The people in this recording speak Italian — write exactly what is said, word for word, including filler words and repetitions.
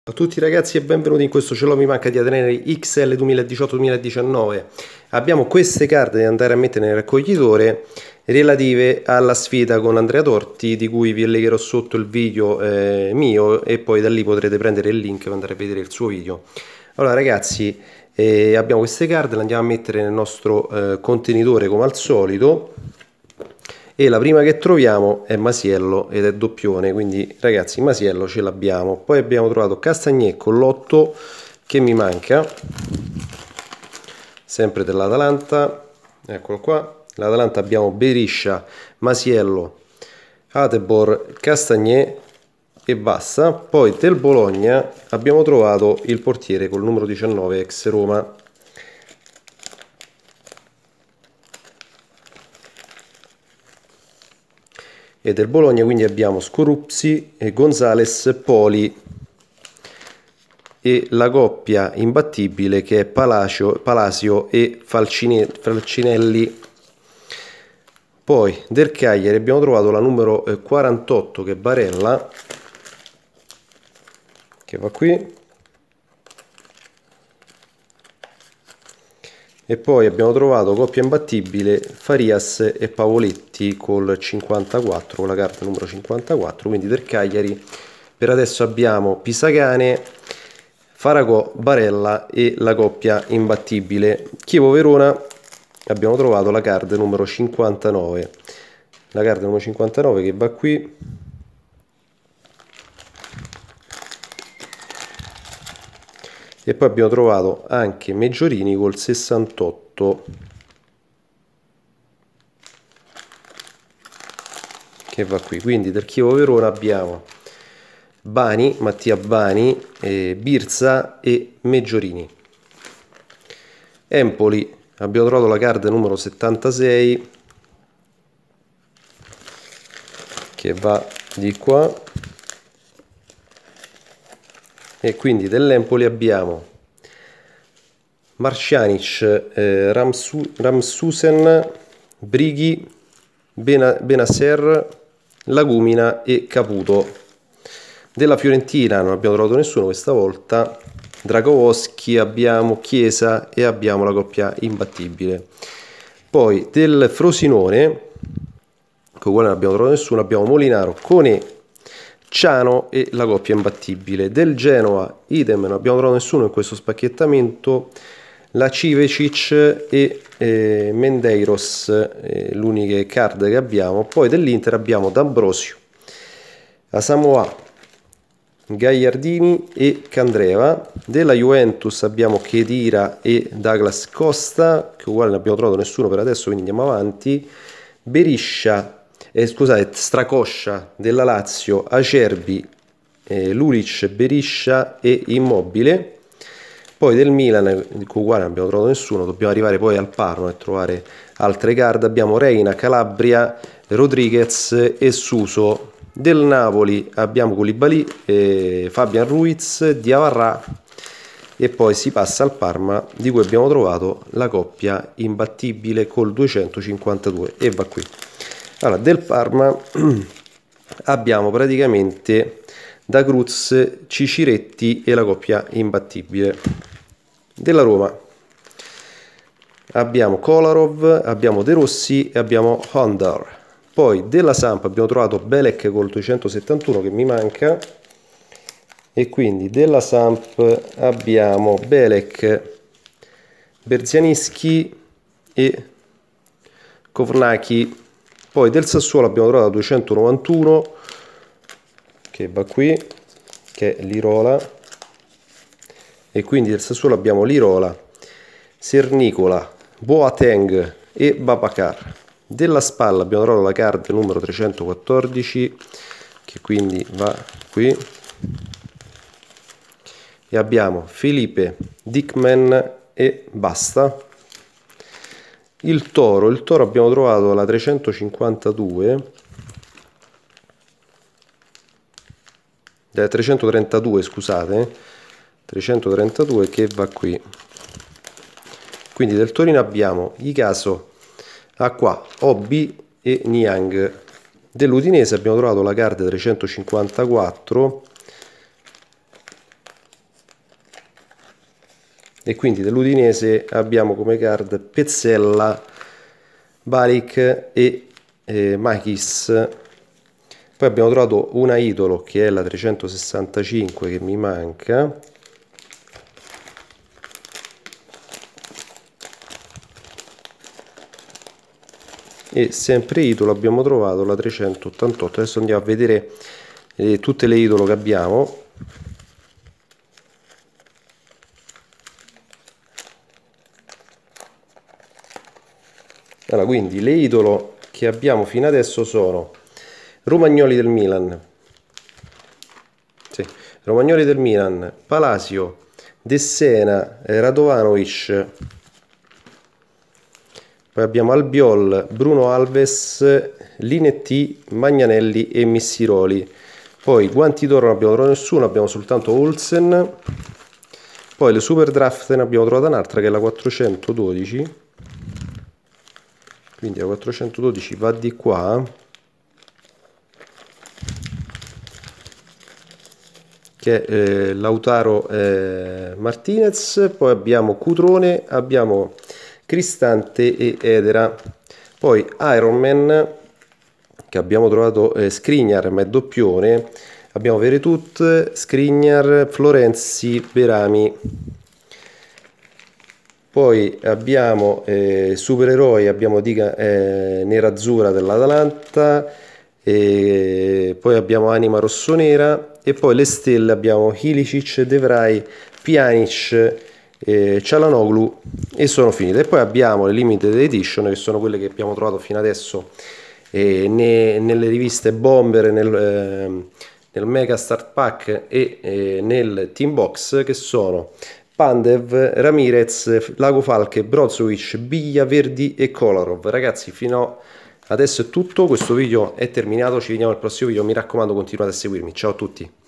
Ciao a tutti ragazzi e benvenuti in questo Ce l'ho mi manca di Atenei X L duemiladiciotto duemiladiciannove. Abbiamo queste carte da andare a mettere nel raccoglitore relative alla sfida con Andrea Torti, di cui vi legherò sotto il video eh, mio, e poi da lì potrete prendere il link per andare a vedere il suo video. Allora ragazzi, eh, abbiamo queste carte, le andiamo a mettere nel nostro eh, contenitore come al solito. E la prima che troviamo è Masiello ed è doppione, quindi ragazzi Masiello ce l'abbiamo. Poi abbiamo trovato Castagnè con l'otto che mi manca, sempre dell'Atalanta, eccolo qua. L'Atalanta abbiamo Beriscia, Masiello, Atebor, Castagnè e basta. Poi del Bologna abbiamo trovato il portiere col numero diciannove ex Roma. E del Bologna quindi abbiamo Scorupsi, e Gonzales, Poli e la coppia imbattibile che è Palacio, Palasio e Falcine, Falcinelli. Poi del Cagliari abbiamo trovato la numero quarantotto che è Barella, che va qui. E poi abbiamo trovato coppia imbattibile Farias e Pavoletti col cinquantaquattro, con la carta numero cinquantaquattro. Quindi del Cagliari per adesso abbiamo Pisacane, Faragò, Barella e la coppia imbattibile. Chievo-Verona abbiamo trovato la card numero cinquantanove, la card numero cinquantanove che va qui. E poi abbiamo trovato anche Meggiorini col sessantotto, che va qui. Quindi del Chievo-Verona abbiamo Bani, Mattia Bani, eh, Birza e Meggiorini. Empoli abbiamo trovato la card numero settantasei, che va di qua. E quindi dell'Empoli abbiamo Marcianic, eh, Ramsu, Ramsusen, Brighi, Bena, Benasser, Lagumina e Caputo. Della Fiorentina non abbiamo trovato nessuno questa volta. Dragowski abbiamo Chiesa e abbiamo la coppia imbattibile. Poi del Frosinone, con quale non abbiamo trovato nessuno, abbiamo Molinaro, Cone, Ciano e la coppia imbattibile. Del Genoa idem, non abbiamo trovato nessuno in questo spacchettamento. La Civecic e eh, Mendeiros, eh, l'unica card che abbiamo. Poi dell'Inter abbiamo D'Ambrosio, Asamoah, Gagliardini e Candreva. Della Juventus abbiamo Khedira e Douglas Costa, che uguale non abbiamo trovato nessuno per adesso, quindi andiamo avanti. Beriscia, Eh, scusate, Stracoscia della Lazio, Acerbi, eh, Lulic, Beriscia e Immobile. Poi del Milan, con uguale non abbiamo trovato nessuno, dobbiamo arrivare poi al Parma e trovare altre card. Abbiamo Reina, Calabria, Rodriguez e Suso. Del Napoli abbiamo Koulibaly, eh, Fabian Ruiz, Diawara, e poi si passa al Parma, di cui abbiamo trovato la coppia imbattibile col duecentocinquantadue, e va qui. Allora, del Parma abbiamo praticamente Da Cruz, Ciciretti e la coppia imbattibile. Della Roma abbiamo Kolarov, abbiamo De Rossi e abbiamo Hondar. Poi della Samp abbiamo trovato Belek col duecentosettantuno che mi manca, e quindi della Samp abbiamo Belek, Berzianischi e Kovnacki. Poi del Sassuolo abbiamo trovato duecentonovantuno, che va qui, che è Lirola, e quindi del Sassuolo abbiamo Lirola, Sernicola, Boateng e Babacar. Della Spalla abbiamo trovato la card numero trecentoquattordici, che quindi va qui, e abbiamo Felipe, Dickman e basta. Il Toro, il Toro abbiamo trovato la trecentocinquantadue, eh, trecentotrentadue scusate, trecentotrentadue, che va qui. Quindi del Torino abbiamo Icaso, Acqua, Obi e Niang. Dell'Udinese abbiamo trovato la card trecentocinquantaquattro, e quindi dell'Udinese abbiamo come card Pezzella, Balic e eh, Machis. Poi abbiamo trovato una idolo che è la trecentosessantacinque che mi manca. E sempre idolo abbiamo trovato la trecentottantotto. Adesso andiamo a vedere eh, tutte le idolo che abbiamo. Allora, quindi le idolo che abbiamo fino adesso sono Romagnoli del Milan, sì, Romagnoli del Milan, Palacio, De Sena, eh, Radovanovic, poi abbiamo Albiol, Bruno Alves, Linetti, Magnanelli e Missiroli. Poi guanti d'oro non abbiamo trovato nessuno, abbiamo soltanto Olsen. Poi le super draft ne abbiamo trovata un'altra che è la quattrocentododici. Quindi la quattrocentododici va di qua. Che è eh, Lautaro eh, Martinez. Poi abbiamo Cutrone, abbiamo Cristante e Edera. Poi Ironman, che abbiamo trovato eh, Skriniar, ma è doppione. Abbiamo Veretut, Skriniar, Florenzi, Berami. Poi abbiamo eh, supereroi, abbiamo Dica eh, Nerazzurra dell'Atalanta, e poi abbiamo Anima Rossonera, e poi le stelle abbiamo Ilicic, De Vrij, Pjanic, eh, Çalhanoğlu, e sono finite. E poi abbiamo le limited edition, che sono quelle che abbiamo trovato fino adesso eh, ne, nelle riviste Bomber, nel, eh, nel Mega Start Pack e eh, nel Team Box, che sono Pandev, Ramirez, Lago Falche, Brozovic, Biglia, Verdi e Kolarov. Ragazzi, fino adesso è tutto, questo video è terminato, ci vediamo al prossimo video, mi raccomando continuate a seguirmi, ciao a tutti.